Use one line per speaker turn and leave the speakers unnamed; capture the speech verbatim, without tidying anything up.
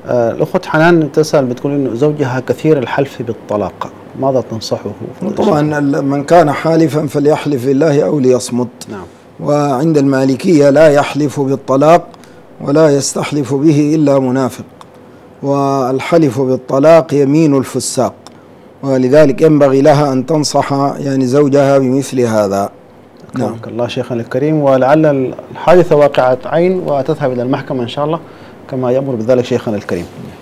آه الأخت حنان تسأل بتقول إنه زوجها كثير الحلف بالطلاق، ماذا تنصحه؟
طبعا من كان حالفا فليحلف بالله أو ليصمت.
نعم.
وعند المالكية لا يحلف بالطلاق ولا يستحلف به إلا منافق، والحلف بالطلاق يمين الفساق، ولذلك ينبغي لها أن تنصح يعني زوجها بمثل هذا.
نعم. الله شيخنا الكريم، ولعل الحادثة واقعة عين وتذهب إلى المحكمة إن شاء الله كما يأمر بذلك شيخنا الكريم.